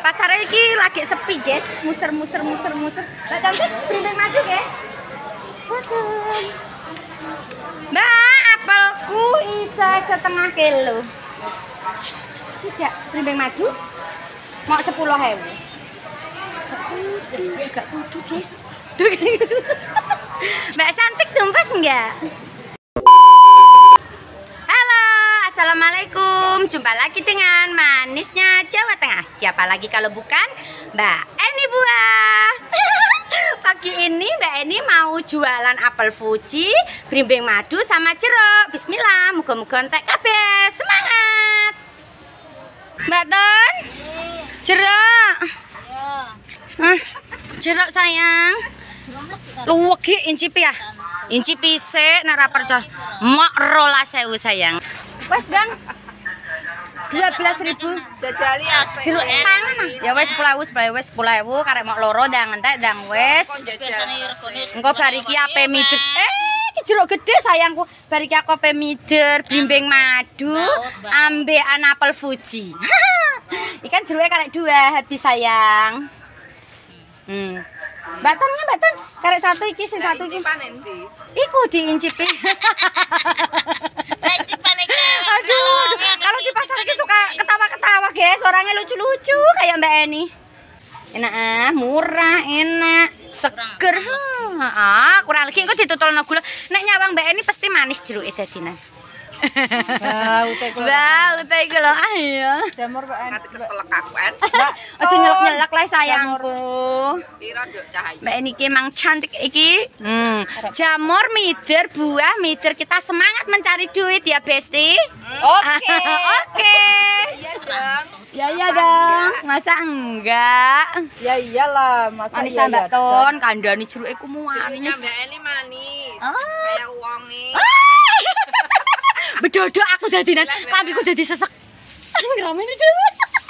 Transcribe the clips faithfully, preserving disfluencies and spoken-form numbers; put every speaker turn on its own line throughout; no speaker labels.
pasar iki lagi sepi, guys. Muser muser muser muser. Mbak cantik, berimbing madu, guys. Waduh. Mbak, apelku isa setengah kilo. Tidak, berimbing madu. Mau sepuluh ribu. Gak kudu, guys. Mbak cantik tumpes enggak? Assalamualaikum, jumpa lagi dengan manisnya Jawa Tengah. Siapa lagi kalau bukan Mbak Eni Buah. Pagi ini Mbak Eni mau jualan apel Fuji, berimbing madu sama jeruk. Bismillah, muga-muga entek kabeh. Semangat Mbak Ton. Jeruk. Hah, jeruk sayang. Luwegi incipi ya. Incipi sik nek ora percaya. Mak rola sewu sayang. Wes dan dua belas ribu
jajali asli.
Jeruk pangan. Ya wes sepuluh ribu, sepuluh ribu, sepuluh ribu karek mok loro ndang entek ndang wes. Engko bar iki ape mider. Eh, iki jeruk gede sayangku. Bar iki aku ape mider, berimbing madu, ambekan apel Fuji. Ikan jeruknya karek dua habis sayang. Hmm. Mbak Ton, Mbak Ton, karek satu iki sing satu iki. Iku diincipi. Aduh, kalau di pasar ini suka ketawa-ketawa, guys. Orangnya lucu-lucu kayak Mbak Eni. Enak ah, murah, enak, seger. Ah, kurang lagi engko ditutulno gula. Nek nyawang Mbak Eni pasti manis jeruke dadinan.
Wah, utek lho.
Wah, utek lho. Ayo.
Jamur Mbak Eni.
Keselek aku kan. Mbak, aja nyelek-nyelek lah sayangku.
Piro nduk cahaya.
Mbak Eni ki emang cantik iki. Hmm. Jamur mider, buah mider, kita semangat mencari duit ya, Besti.
Oke.
Oke.
Iya dong.
Ya iya dong. Masa enggak?
Ya iyalah, masa
Manis
iya
Mbak
ya,
Ton, kandhane jeruke ku manis.
Mbak Eni manis.
Ah.
Kayak wonge.
Bedodok aku dadinan, lambiku dadi sesek. Ngramene dhewe.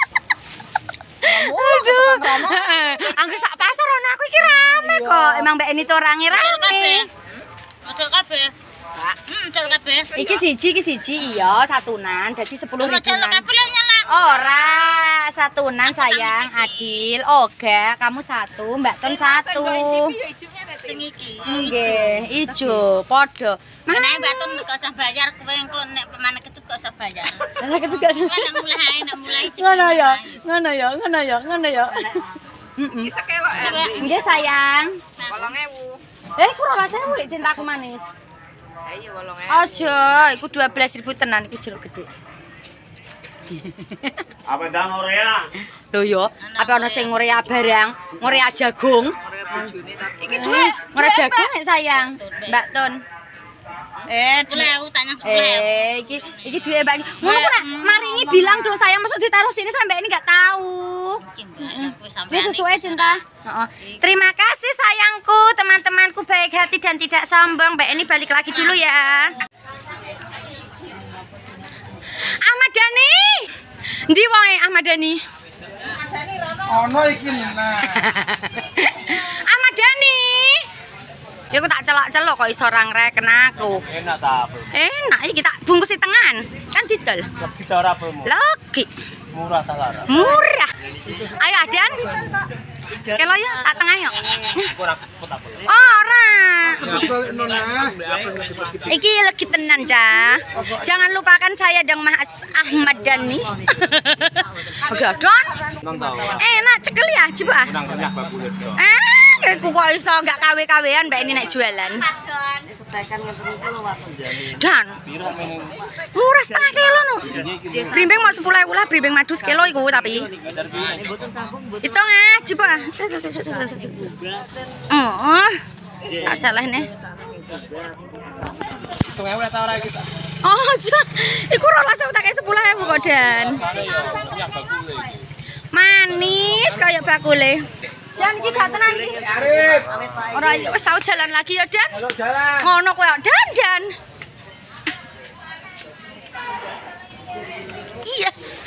Aduh. Angger sak pasar ono aku iki rame kok. Emang Mbak Eni to orange rame.
Modal kabeh. Hmm, modal kabeh.
Iki siji, iki siji iya, satunan dadi sepuluh ribu.
Modal kabeh lah nyala.
Ora, satunan sayang, adil. Oga, kamu satu, Mbak Ton satu.
Sing iki.
Nggih, ijo, padha.
Mana Mbak Ton gak usah bayar, kowe engko nek pemane kecut gak usah bayar.
Lah ketukan.
Nek mulai nek mulai.
Ngono ya, ngono ya, ngono ya, ngono ya.
Iki sekelok Eni.
Nggih sayang.
delapan ribu.
Eh, kurang rasane mulai cintaku manis.
Ayo delapan ribu.
Aja, iku dua belas ribu tenan iku jeruk gede.
Apa ndang Korea?
Lho yo, apa ana sing ngorea barang, ngorea jagung.
Ora bojone tapi iki
Ngorea jagung nek sayang, Mbak Ton.
Eh, sepuluh tanya sepuluh.
Eh, iki iki duwe Mbak. Ngono ku nek maringi bilang dong sayang masuk ditaruh sini sampai ini enggak tahu. Ini sesuai cinta. Heeh. Terima kasih sayangku, teman-temanku baik hati dan tidak sombong. Mbak Eni balik lagi dulu ya. Ahmad Dhani. Ndi wae Ahmad Dhani?
Ono iki nah.
Ahmad Dhani. Ya aku tak celok-celok kok iso orang reken aku.
Enak ta apel.
Enak iki tak bungkus di tangan. Kan didol.
Kita ora promo.
Lagi.
Murah ta lara.
Murah. Ayo Adan. Sekelo ya tak tengah yuk.
Kurang seput apel.
Ora. Iki lagi tenan ja. Jangan lupakan saya dong Mas Ahmad Dhani. Oke Don. Enak cekel ya coba.
Nang kenyah bakule.
Eh, aku kok iso enggak kawe-kawean Mbak ini nek jualan. Dan murah setengah kilo no. Berimbing mau sepuluh ribu lah, berimbing madu sekilo iku tapi. Hitung ah, coba. Oh, tak salah nih.
Hitung ae ta ora iki ta.
Oh, coba. Iku rolas tak kayak sepuluh ribu kok Dan. Manis kayak bakule. Dan iki gak tenan iki.
Arif.
Ora wis tau jalan lagi ya, Dan.
Halo jalan.
Ngono koyo Dan Dan. Iya.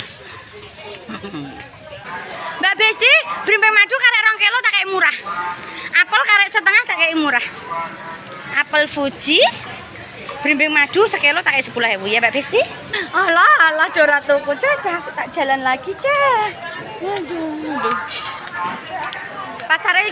Mbak Besti, berimbing madu karek rong kilo tak kayak murah. Apel karek setengah tak kayak murah. Apel Fuji, berimbing madu sekilo tak kayak sepuluh ribu ya Mbak Besti. Alah, alah Dora tuku Caca, aku tak jalan lagi Cah. Aduh, aduh.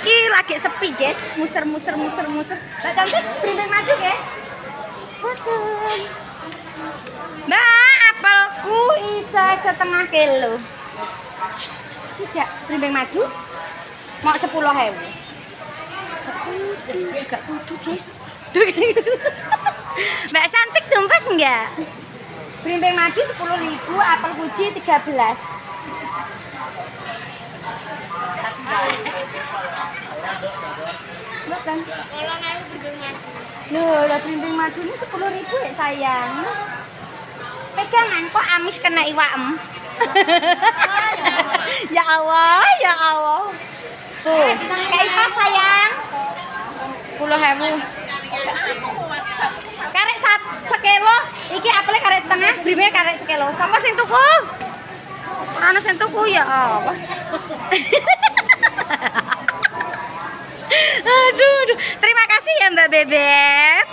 iki lagi sepi, guys. Muser muser muser muser. Mbak cantik, berimbing madu, ya? Betul. Mbak, apelku isa setengah kilo. Tidak, berimbing madu. Mau sepuluh ribu. Enggak kudu, guys. Mbak cantik tumpes enggak? Berimbing madu sepuluh ribu, apel Fuji tiga belas. Bukan. Loh, lah berimbing madu ini sepuluh ribu ya sayang. Pegangan kok amis kena iwaem. Ya Allah, ya Allah. Tuh, kayak apa sayang? sepuluh ribu. Karek sat sekilo, iki apelnya karek setengah, berimbingnya karek sekilo. Sama sing tuku? Ora ono sing tuku ya apa? Aduh, aduh, terima kasih ya Mbak Bebek.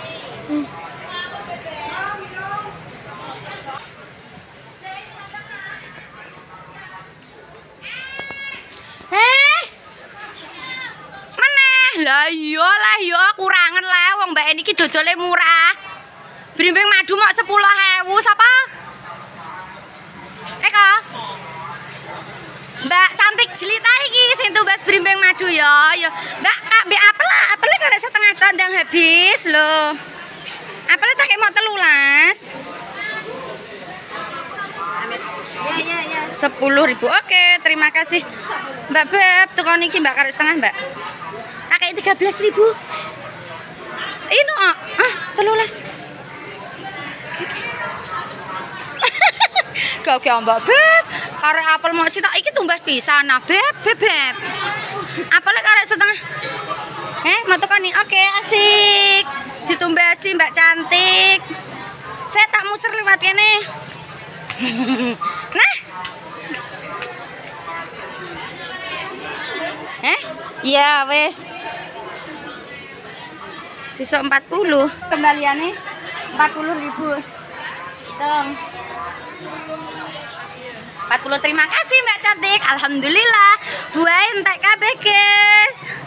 Eh, meneh lah iya lah iya kurangan lah wong Mbak ini dodole murah. Berimbing madu mau sepuluh ribu sapa? Eko. Mbak cantik jelita iki sing tumbas berimbing madu ya. Ya, Mbak kak mbek apel lah, apelnya karek setengah tandang habis loh. Apelnya tak mau telulas.
Ya ya ya.
sepuluh ribu. Oke, terima kasih. Mbak Beb, tukang niki Mbak karek setengah, Mbak. Tak kayak tiga belas ribu. Ini ah, ah telulas. Kau kau Mbak Beb, karek apel mau sih tak iki tumbas pisan nah Beb, Beb Beb. Apelnya karek setengah. Eh, mau tukang nih. Oke, asik. Ditumbasi Mbak cantik. Saya tak muser lewat kene. Nah. Eh? Iya, wes. Sisa empat puluh. Kembaliannya empat puluh ribu. Teng. empat puluh terima kasih Mbak cantik. Alhamdulillah. Buah entek kabeh, guys.